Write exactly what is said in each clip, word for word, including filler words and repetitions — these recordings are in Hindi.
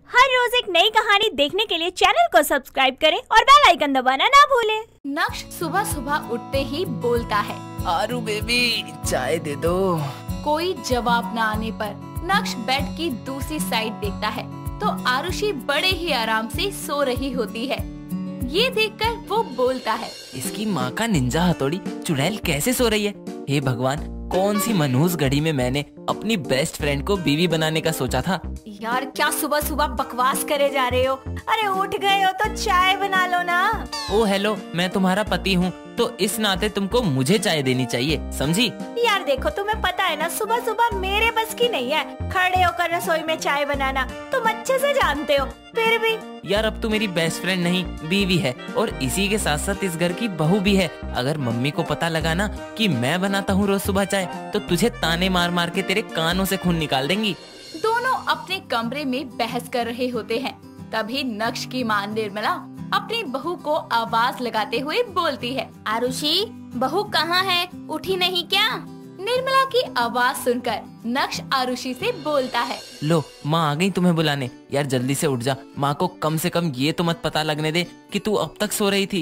हर रोज एक नई कहानी देखने के लिए चैनल को सब्सक्राइब करें और बेल आइकन दबाना ना भूलें। नक्श सुबह सुबह उठते ही बोलता है, आरू बेबी चाय दे दो। कोई जवाब न आने पर नक्श बेड की दूसरी साइड देखता है तो आरुषि बड़े ही आराम से सो रही होती है। ये देखकर वो बोलता है, इसकी माँ का निंजा हथौड़ी चुड़ैल कैसे सो रही है। हे भगवान, कौन सी मनहूस घड़ी में मैंने अपनी बेस्ट फ्रेंड को बीवी बनाने का सोचा था। यार क्या सुबह सुबह बकवास करे जा रहे हो। अरे उठ गए हो तो चाय बना लो ना। ओ हेलो, मैं तुम्हारा पति हूँ तो इस नाते तुमको मुझे चाय देनी चाहिए, समझी। यार देखो, तुम्हें पता है ना सुबह सुबह मेरे बस की नहीं है खड़े होकर रसोई में चाय बनाना। तुम अच्छे से जानते हो फिर भी। यार अब तू मेरी बेस्ट फ्रेंड नहीं बीवी है और इसी के साथ साथ इस घर की बहू भी है। अगर मम्मी को पता लगा ना कि मैं बनाता हूँ रोज सुबह चाय तो तुझे ताने मार मार के तेरे कानों से खून निकाल देंगी। दोनों अपने कमरे में बहस कर रहे होते हैं। तभी नक्श की मां निर्मला अपनी बहू को आवाज लगाते हुए बोलती है, आरुषि बहू कहाँ है, उठी नहीं क्या? निर्मला की आवाज सुनकर नक्श आरुषि से बोलता है, लो माँ आ गई तुम्हें बुलाने। यार जल्दी से उठ जा, माँ को कम से कम ये तो मत पता लगने दे कि तू अब तक सो रही थी।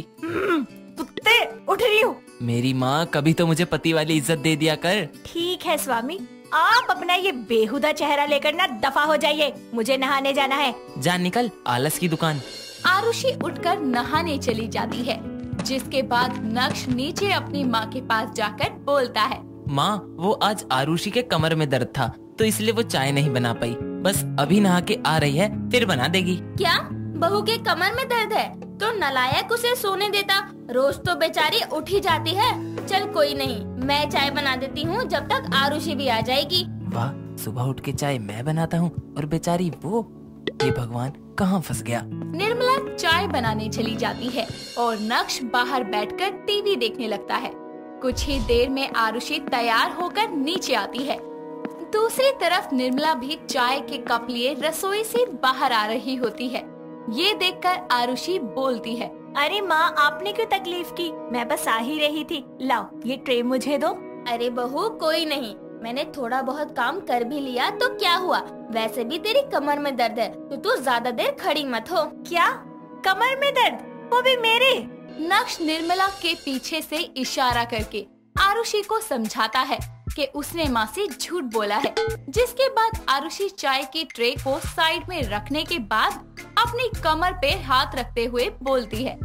कुत्ते, उठ रही हूँ। मेरी माँ कभी तो मुझे पति वाली इज्जत दे दिया कर। ठीक है स्वामी, आप अपना ये बेहुदा चेहरा लेकर ना दफा हो जाइए, मुझे नहाने जाना है। जा निकल आलस की दुकान। आरुषि उठकर नहाने चली जाती है, जिसके बाद नक्श नीचे अपनी माँ के पास जाकर बोलता है, माँ वो आज आरुषि के कमर में दर्द था तो इसलिए वो चाय नहीं बना पाई। बस अभी नहा के आ रही है, फिर बना देगी। क्या बहू के कमर में दर्द है तो नालायक उसे सोने देता, रोज तो बेचारी उठ ही जाती है। चल कोई नहीं, मैं चाय बना देती हूँ जब तक आरुषि भी आ जाएगी। वाह, सुबह उठ के चाय मैं बनाता हूँ और बेचारी वो। ये भगवान कहाँ फंस गया। निर्मला चाय बनाने चली जाती है और नक्श बाहर बैठकर टीवी देखने लगता है। कुछ ही देर में आरुषि तैयार होकर नीचे आती है। दूसरी तरफ निर्मला भी चाय के कप लिए रसोई से बाहर आ रही होती है। ये देखकर आरुषि बोलती है, अरे माँ आपने क्यों तकलीफ की, मैं बस आ ही रही थी। लाओ ये ट्रे मुझे दो। अरे बहू कोई नहीं, मैंने थोड़ा बहुत काम कर भी लिया तो क्या हुआ, वैसे भी तेरी कमर में दर्द है तो तू ज्यादा देर खड़ी मत हो। क्या कमर में दर्द, वो भी मेरे? नक्श निर्मला के पीछे से इशारा करके आरुषि को समझाता है कि उसने माँ से झूठ बोला है। जिसके बाद आरुषि चाय की ट्रे को साइड में रखने के बाद अपनी कमर पे हाथ रखते हुए बोलती है,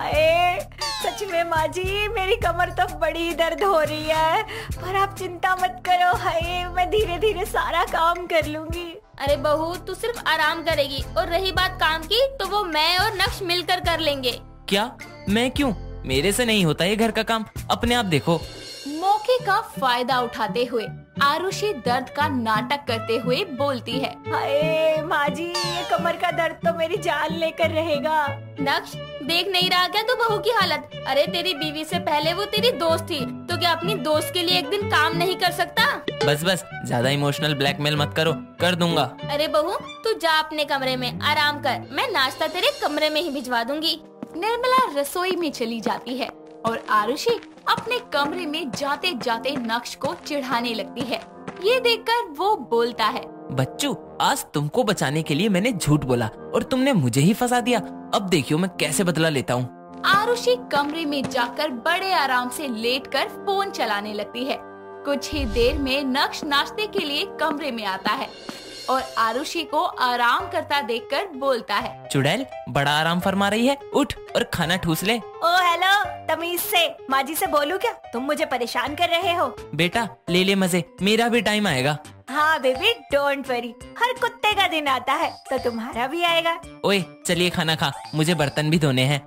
अरे सच में माँ जी मेरी कमर तो बड़ी दर्द हो रही है, पर आप चिंता मत करो, हाय मैं धीरे धीरे सारा काम कर लूंगी। अरे बहू तू सिर्फ आराम करेगी और रही बात काम की तो वो मैं और नक्श मिलकर कर लेंगे। क्या मैं क्यों, मेरे से नहीं होता ये घर का काम, अपने आप देखो। मौके का फायदा उठाते हुए आरुषि दर्द का नाटक करते हुए बोलती है, हाय माँ जी ये कमर का दर्द तो मेरी जान लेकर रहेगा। नक्श देख नहीं रहा क्या तू बहू की हालत? अरे तेरी बीवी से पहले वो तेरी दोस्त थी, तो क्या अपनी दोस्त के लिए एक दिन काम नहीं कर सकता? बस बस ज्यादा इमोशनल ब्लैकमेल मत करो, कर दूंगा। अरे बहू तू जा अपने कमरे में आराम कर, मैं नाश्ता तेरे कमरे में ही भिजवा दूंगी। निर्मला रसोई में चली जाती है और आरुषि अपने कमरे में जाते जाते नक्श को चिढ़ाने लगती है। ये देखकर वो बोलता है, बच्चू आज तुमको बचाने के लिए मैंने झूठ बोला और तुमने मुझे ही फंसा दिया। अब देखियो मैं कैसे बदला लेता हूँ। आरुषि कमरे में जाकर बड़े आराम से लेटकर फोन चलाने लगती है। कुछ ही देर में नक्श नाश्ते के लिए कमरे में आता है और आरुषि को आराम करता देखकर बोलता है, चुड़ैल बड़ा आराम फरमा रही है, उठ और खाना ठूस ले। ओ हेलो, तमीज से माँ जी से बोलूं क्या, तुम मुझे परेशान कर रहे हो। बेटा ले ले मजे, मेरा भी टाइम आएगा। हाँ बेबी डोंट वरी, हर कुत्ते का दिन आता है तो तुम्हारा भी आएगा। ओए चलिए खाना खा, मुझे बर्तन भी धोने हैं।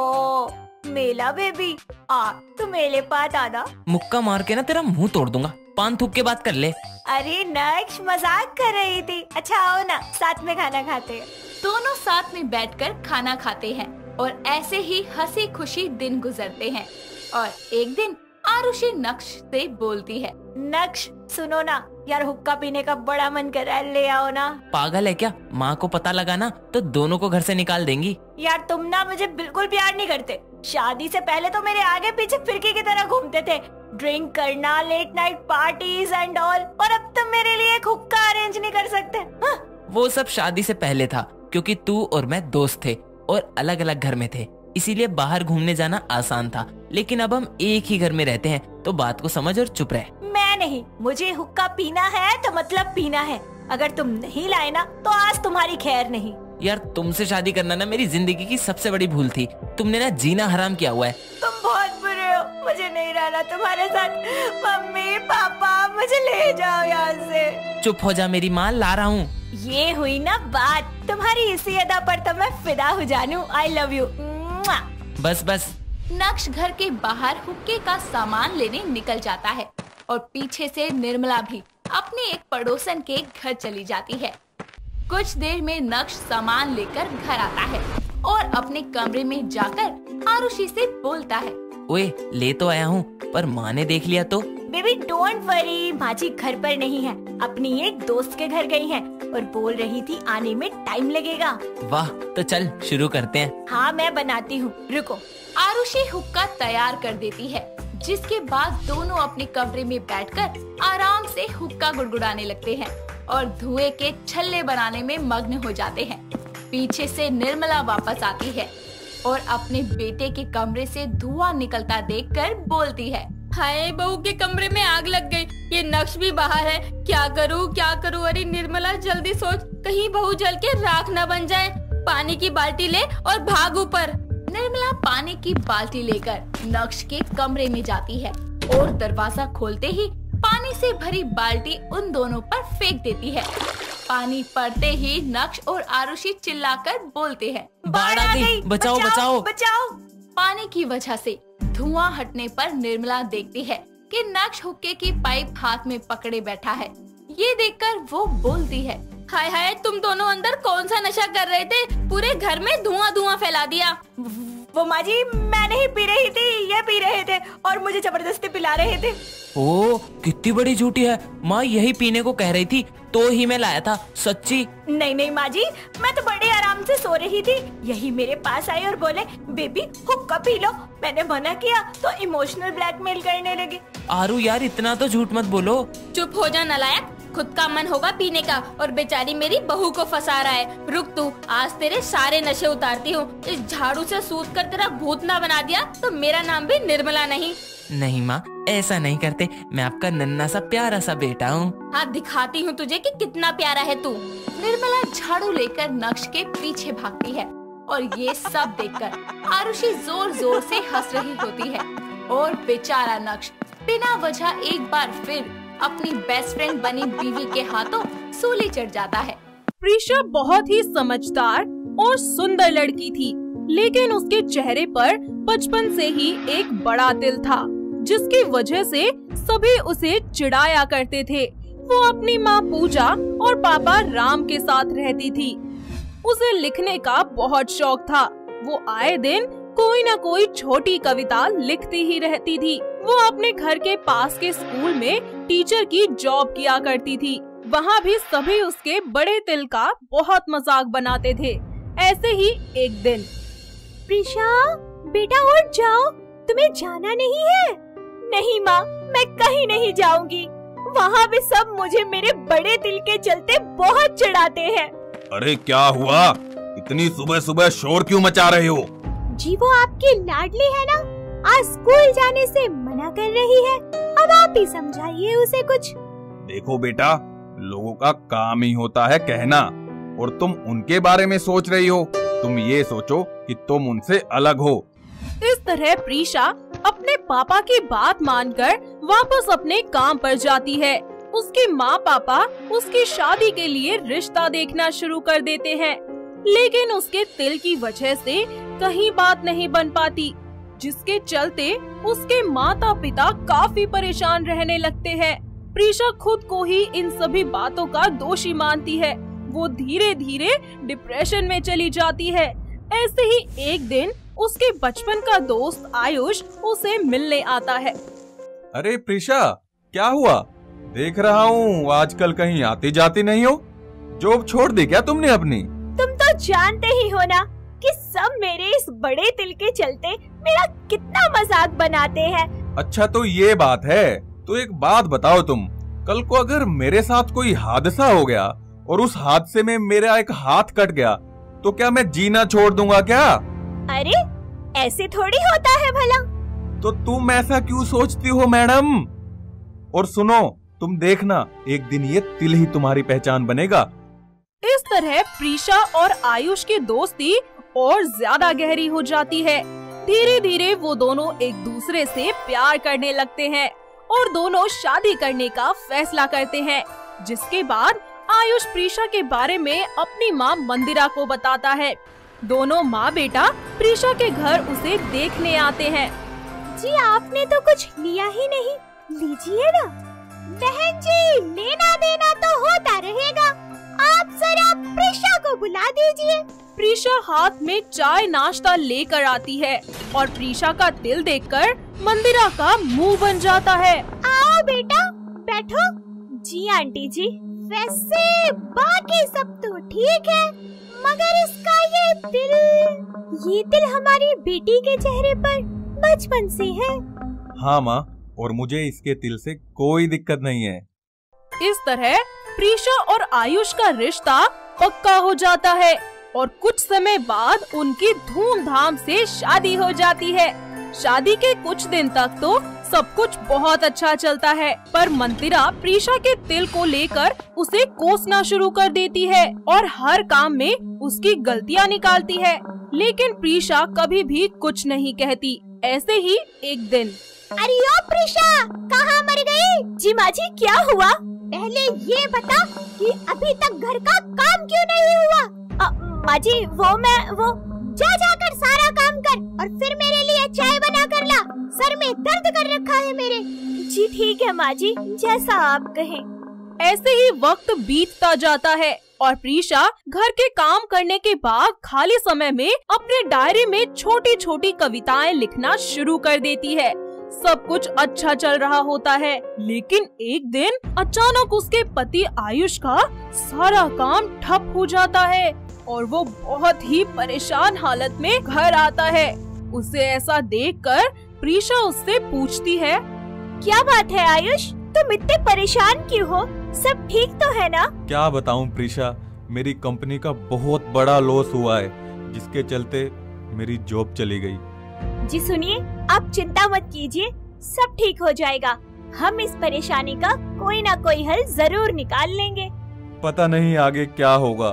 ओ मेला बेबी आ तू मेले पास आना। मुक्का मार के ना तेरा मुंह तोड़ दूंगा, पान थूक के बात कर ले। अरे नक्श मजाक कर रही थी। अच्छा आओ ना साथ में खाना खाते हैं। दोनों साथ में बैठकर खाना खाते हैं और ऐसे ही हंसी खुशी दिन गुजरते हैं। और एक दिन आरुषि नक्श से बोलती है, नक्श सुनो ना यार, हुक्का पीने का बड़ा मन कर रहा है, ले आओ ना। पागल है क्या, माँ को पता लगा ना तो दोनों को घर से निकाल देंगी। यार तुम ना मुझे बिल्कुल प्यार नहीं करते। शादी से पहले तो मेरे आगे पीछे फिरकी की तरह घूमते थे, ड्रिंक करना, late night parties and all, और अब तुम मेरे लिए एक हुक्का अरेंज नहीं कर सकते। हाँ? वो सब शादी से पहले था, क्योंकि तू और मैं दोस्त थे और अलग अलग घर में थे, इसीलिए बाहर घूमने जाना आसान था। लेकिन अब हम एक ही घर में रहते हैं, तो बात को समझ और चुप रह। मैं नहीं, मुझे हुक्का पीना है तो मतलब पीना है। अगर तुम नहीं लाए ना तो आज तुम्हारी खैर नहीं। यार तुमसे शादी करना ना मेरी जिंदगी की सबसे बड़ी भूल थी। तुमने ना जीना हराम किया हुआ है। तुम बहुत बुरे हो, मुझे नहीं रहना तुम्हारे साथ। मम्मी पापा मुझे ले जाओ यहाँ से। चुप हो जा मेरी माँ, ला रहा हूँ। ये हुई ना बात, तुम्हारी इसी अदा पर तो मैं फिदा हो जानू। I love you. बस बस। नक्श घर के बाहर हुक्के का सामान लेने निकल जाता है और पीछे से निर्मला भी अपने एक पड़ोसन के घर चली जाती है। कुछ देर में नक्श सामान लेकर घर आता है और अपने कमरे में जाकर आरुषि से बोलता है, ओए ले तो आया हूँ, पर माँ ने देख लिया तो? बेबी डोंट वरी, माँ जी घर पर नहीं है, अपनी एक दोस्त के घर गई हैं और बोल रही थी आने में टाइम लगेगा। वाह, तो चल शुरू करते हैं। हाँ मैं बनाती हूँ, रुको। आरुषि हुक्का तैयार कर देती है, जिसके बाद दोनों अपने कमरे में बैठकर आराम से हुक्का गुड़गुड़ाने लगते हैं और धुएं के छल्ले बनाने में मग्न हो जाते हैं। पीछे से निर्मला वापस आती है और अपने बेटे के कमरे से धुआं निकलता देखकर बोलती है, हाय बहू के कमरे में आग लग गई, ये नक्श भी बाहर है, क्या करूँ क्या करूँ। अरे निर्मला जल्दी सोच, कहीं बहू जल के राख न बन जाए। पानी की बाल्टी ले और भाग ऊपर। निर्मला पानी की बाल्टी लेकर नक्श के कमरे में जाती है और दरवाजा खोलते ही पानी से भरी बाल्टी उन दोनों पर फेंक देती है। पानी पड़ते ही नक्श और आरुषि चिल्लाकर बोलते हैं, बाढ़ आ गई, बचाओ बचाओ बचाओ। पानी की वजह से धुआं हटने पर निर्मला देखती है कि नक्श हुक्के की पाइप हाथ में पकड़े बैठा है। ये देखकर वो बोलती है, हाय हाय तुम दोनों अंदर कौन सा नशा कर रहे थे, पूरे घर में धुआं धुआं फैला दिया। वो माँ जी मैं नहीं पी रही थी, ये पी रहे थे और मुझे जबरदस्ती पिला रहे थे। ओ कितनी बड़ी झूठी है, माँ यही पीने को कह रही थी तो ही मैं लाया था, सच्ची। नहीं नहीं माँ जी, मैं तो बड़े आराम से सो रही थी, यही मेरे पास आई और बोले बेबी हुक्का पी लो। मैंने मना किया तो इमोशनल ब्लैकमेल करने लगे। आरू यार इतना तो झूठ मत बोलो। चुप हो जा नालायक, खुद का मन होगा पीने का और बेचारी मेरी बहू को फंसा रहा है। रुक तू, आज तेरे सारे नशे उतारती हूँ। इस झाड़ू से सूत कर तेरा भूत ना बना दिया तो मेरा नाम भी निर्मला नहीं। नहीं माँ ऐसा नहीं करते, मैं आपका नन्ना सा प्यारा सा बेटा हूँ। हाँ दिखाती हूँ तुझे कि कितना प्यारा है तू। निर्मला झाड़ू लेकर नक्श के पीछे भागती है और ये सब देखकर आरुषि जोर जोर से हंस रही होती है और बेचारा नक्श बिना वजह एक बार फिर अपनी बेस्ट फ्रेंड बनी बीवी के हाथों सूली चढ़ जाता है। प्रीशा बहुत ही समझदार और सुंदर लड़की थी, लेकिन उसके चेहरे पर बचपन से ही एक बड़ा दिल था, जिसकी वजह से सभी उसे चिढ़ाया करते थे। वो अपनी माँ पूजा और पापा राम के साथ रहती थी। उसे लिखने का बहुत शौक था। वो आए दिन कोई न कोई छोटी कविता लिखती ही रहती थी। वो अपने घर के पास के स्कूल में टीचर की जॉब किया करती थी। वहाँ भी सभी उसके बड़े दिल का बहुत मजाक बनाते थे। ऐसे ही एक दिन, प्रीशा बेटा उठ जाओ, तुम्हें जाना नहीं है? नहीं माँ, मैं कहीं नहीं जाऊंगी। वहाँ भी सब मुझे मेरे बड़े दिल के चलते बहुत चिढ़ाते हैं। अरे क्या हुआ, इतनी सुबह सुबह शोर क्यों मचा रहे हो? जी वो आपकी लाडली है ना, आज स्कूल जाने से मना कर रही है। अब आप ही समझाइए उसे कुछ। देखो बेटा, लोगों का काम ही होता है कहना, और तुम उनके बारे में सोच रही हो। तुम ये सोचो कि तुम उनसे अलग हो। इस तरह प्रीशा अपने पापा की बात मानकर वापस अपने काम पर जाती है। उसके माँ पापा उसकी शादी के लिए रिश्ता देखना शुरू कर देते हैं, लेकिन उसके दिल की वजह से कहीं बात नहीं बन पाती, जिसके चलते उसके माता पिता काफी परेशान रहने लगते हैं। प्रीशा खुद को ही इन सभी बातों का दोषी मानती है। वो धीरे धीरे डिप्रेशन में चली जाती है। ऐसे ही एक दिन उसके बचपन का दोस्त आयुष उसे मिलने आता है। अरे प्रीशा, क्या हुआ? देख रहा हूँ आजकल कहीं आती जाती नहीं हो। जॉब छोड़ दी क्या तुमने अपनी? तुम तो जानते ही हो ना कि सब मेरे इस बड़े दिल के चलते मेरा कितना मजाक बनाते हैं। अच्छा तो ये बात है। तो एक बात बताओ तुम, कल को अगर मेरे साथ कोई हादसा हो गया और उस हादसे में मेरा एक हाथ कट गया तो क्या मैं जीना छोड़ दूंगा क्या? अरे ऐसे थोड़ी होता है भला। तो तुम ऐसा क्यों सोचती हो मैडम? और सुनो, तुम देखना एक दिन ये तिल ही तुम्हारी पहचान बनेगा। इस तरह प्रीशा और आयुष की दोस्ती और ज्यादा गहरी हो जाती है। धीरे धीरे वो दोनों एक दूसरे से प्यार करने लगते हैं और दोनों शादी करने का फैसला करते हैं। जिसके बाद आयुष प्रीशा के बारे में अपनी माँ मंदिरा को बताता है। दोनों माँ बेटा प्रीशा के घर उसे देखने आते हैं। जी आपने तो कुछ लिया ही नहीं, लीजिए ना। बहन जी, लेना देना तो होता रहेगा, आप जरा प्रीशा को बुला दीजिए। प्रीशा हाथ में चाय नाश्ता लेकर आती है और प्रीशा का दिल देखकर मंदिरा का मुंह बन जाता है। आओ बेटा बैठो। जी आंटी जी, वैसे बाकी सब तो ठीक है, मगर इसका ये दिल, ये दिल हमारी बेटी के चेहरे पर बचपन से है। हाँ माँ, और मुझे इसके दिल से कोई दिक्कत नहीं है। इस तरह प्रीशा और आयुष का रिश्ता पक्का हो जाता है और कुछ समय बाद उनकी धूमधाम से शादी हो जाती है। शादी के कुछ दिन तक तो सब कुछ बहुत अच्छा चलता है, पर मंदिरा प्रीशा के दिल को लेकर उसे कोसना शुरू कर देती है और हर काम में उसकी गलतियाँ निकालती है। लेकिन प्रीशा कभी भी कुछ नहीं कहती। ऐसे ही एक दिन, अरे ओ प्रीशा, कहाँ मर गई? जी माँ जी, क्या हुआ? पहले ये बता कि अभी तक घर का काम क्यों नहीं हुआ? माँ जी, वो मैं वो जा जाकर सारा काम कर और फिर मेरे लिए चाय बना कर ला, सर में दर्द कर रखा है मेरे। जी ठीक है माँ जी, जैसा आप कहें। ऐसे ही वक्त बीतता जाता है और प्रीशा घर के काम करने के बाद खाली समय में अपने डायरी में छोटी छोटी कविताएं लिखना शुरू कर देती है। सब कुछ अच्छा चल रहा होता है, लेकिन एक दिन अचानक उसके पति आयुष का सारा काम ठप हो जाता है और वो बहुत ही परेशान हालत में घर आता है। उसे ऐसा देखकर प्रीशा उससे पूछती है, क्या बात है आयुष, तुम इतने परेशान क्यों हो? सब ठीक तो है ना? क्या बताऊं प्रीशा, मेरी कंपनी का बहुत बड़ा लॉस हुआ है, जिसके चलते मेरी जॉब चली गई। जी सुनिए, आप चिंता मत कीजिए, सब ठीक हो जाएगा। हम इस परेशानी का कोई ना कोई हल जरूर निकाल लेंगे। पता नहीं आगे क्या होगा,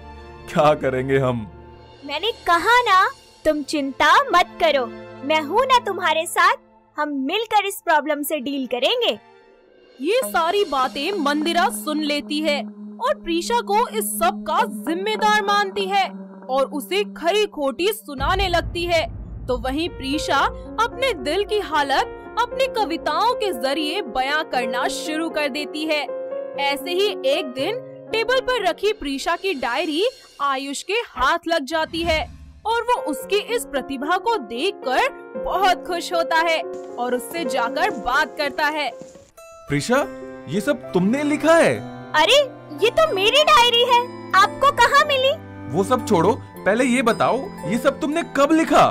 क्या करेंगे हम। मैंने कहा ना, तुम चिंता मत करो, मैं हूँ ना तुम्हारे साथ, हम मिलकर इस प्रॉब्लम से डील करेंगे। ये सारी बातें मंदिरा सुन लेती है और प्रीशा को इस सब का जिम्मेदार मानती है और उसे खरी खोटी सुनाने लगती है। तो वहीं प्रीशा अपने दिल की हालत अपनी कविताओं के जरिए बयां करना शुरू कर देती है। ऐसे ही एक दिन टेबल पर रखी प्रीशा की डायरी आयुष के हाथ लग जाती है और वो उसकी इस प्रतिभा को देखकर बहुत खुश होता है और उससे जाकर बात करता है। प्रीशा, ये सब तुमने लिखा है? अरे ये तो मेरी डायरी है, आपको कहाँ मिली? वो सब छोड़ो, पहले ये बताओ ये सब तुमने कब लिखा?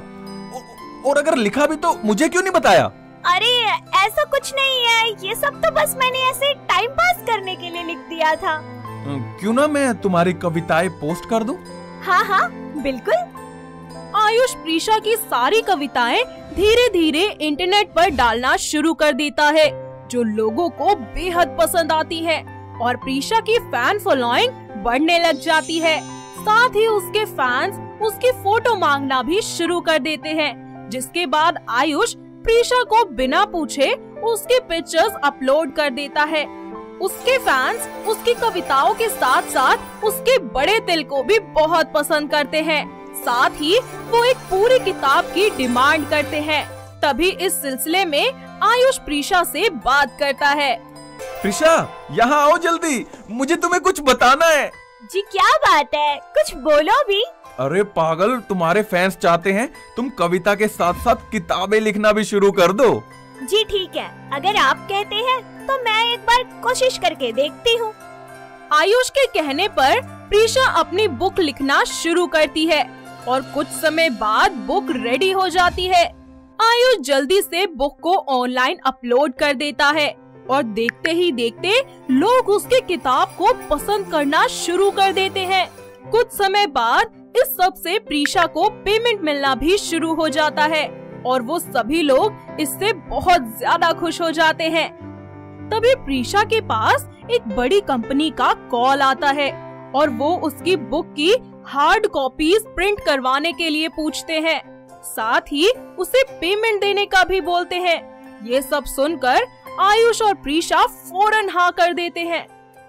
और अगर लिखा भी तो मुझे क्यों नहीं बताया? अरे ऐसा कुछ नहीं है, ये सब तो बस मैंने ऐसे टाइम पास करने के लिए लिख दिया था। क्यों ना मैं तुम्हारी कविताएं पोस्ट कर दूं? हाँ हाँ बिल्कुल। आयुष प्रीशा की सारी कविताएं धीरे धीरे इंटरनेट पर डालना शुरू कर देता है, जो लोगों को बेहद पसंद आती है और प्रीशा की फैन फॉलोइंग बढ़ने लग जाती है। साथ ही उसके फैंस उसकी फोटो मांगना भी शुरू कर देते हैं, जिसके बाद आयुष प्रीशा को बिना पूछे उसके पिक्चर्स अपलोड कर देता है। उसके फैंस उसकी कविताओं के साथ साथ उसके बड़े दिल को भी बहुत पसंद करते हैं। साथ ही वो एक पूरी किताब की डिमांड करते हैं। तभी इस सिलसिले में आयुष प्रीशा से बात करता है। प्रीशा, यहाँ आओ जल्दी, मुझे तुम्हें कुछ बताना है। जी क्या बात है, कुछ बोलो भी। अरे पागल, तुम्हारे फैंस चाहते हैं तुम कविता के साथ साथ किताबें लिखना भी शुरू कर दो। जी ठीक है, अगर आप कहते हैं तो मैं एक बार कोशिश करके देखती हूँ। आयुष के कहने पर प्रीशा अपनी बुक लिखना शुरू करती है और कुछ समय बाद बुक रेडी हो जाती है। आयुष जल्दी से बुक को ऑनलाइन अपलोड कर देता है और देखते ही देखते लोग उसके किताब को पसंद करना शुरू कर देते हैं। कुछ समय बाद इस सब से प्रीशा को पेमेंट मिलना भी शुरू हो जाता है और वो सभी लोग इससे बहुत ज्यादा खुश हो जाते हैं। तभी प्रीशा के पास एक बड़ी कंपनी का कॉल आता है और वो उसकी बुक की हार्ड कॉपीज प्रिंट करवाने के लिए पूछते हैं, साथ ही उसे पेमेंट देने का भी बोलते हैं। ये सब सुनकर आयुष और प्रीशा फौरन हाँ कर देते हैं।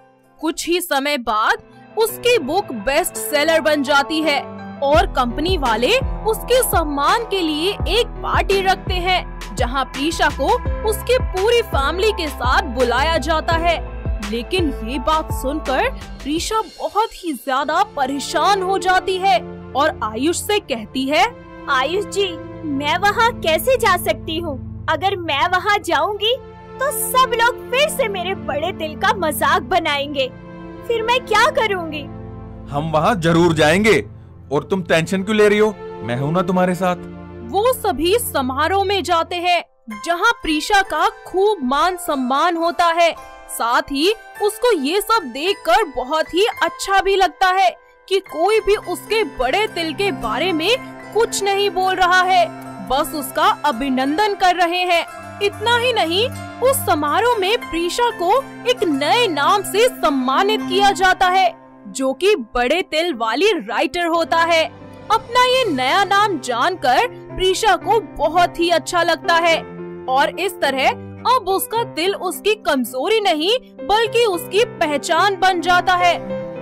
कुछ ही समय बाद उसकी बुक बेस्ट सेलर बन जाती है और कंपनी वाले उसके सम्मान के लिए एक पार्टी रखते हैं जहां प्रीशा को उसकी पूरी फैमिली के साथ बुलाया जाता है। लेकिन ये बात सुनकर प्रीशा बहुत ही ज्यादा परेशान हो जाती है और आयुष से कहती है, आयुष जी, मैं वहाँ कैसे जा सकती हूँ? अगर मैं वहाँ जाऊँगी तो सब लोग फिर से मेरे बड़े दिल का मजाक बनाएंगे। फिर मैं क्या करूँगी? हम वहाँ जरूर जाएंगे और तुम टेंशन क्यों ले रही हो, मैं हूँ ना तुम्हारे साथ। वो सभी समारोह में जाते हैं जहाँ प्रीशा का खूब मान सम्मान होता है। साथ ही उसको ये सब देखकर बहुत ही अच्छा भी लगता है कि कोई भी उसके बड़े दिल के बारे में कुछ नहीं बोल रहा है, बस उसका अभिनंदन कर रहे हैं। इतना ही नहीं, उस समारोह में प्रीशा को एक नए नाम से सम्मानित किया जाता है जो कि बड़े दिल वाली राइटर होता है। अपना ये नया नाम जानकर प्रीशा को बहुत ही अच्छा लगता है और इस तरह अब उसका दिल उसकी कमजोरी नहीं बल्कि उसकी पहचान बन जाता है।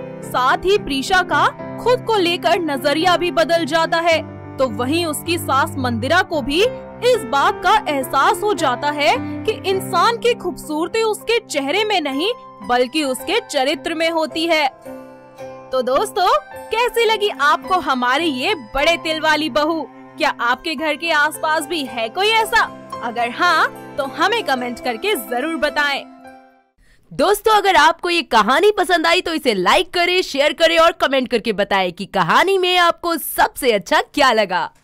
साथ ही प्रीशा का खुद को लेकर नजरिया भी बदल जाता है। तो वहीं उसकी सास मंदिरा को भी इस बात का एहसास हो जाता है कि इंसान की खूबसूरती उसके चेहरे में नहीं बल्कि उसके चरित्र में होती है। तो दोस्तों, कैसी लगी आपको हमारी ये बड़े दिल वाली बहू? क्या आपके घर के आसपास भी है कोई ऐसा? अगर हाँ तो हमें कमेंट करके जरूर बताएं। दोस्तों, अगर आपको ये कहानी पसंद आई तो इसे लाइक करें, शेयर करें और कमेंट करके बताएं कि कहानी में आपको सबसे अच्छा क्या लगा।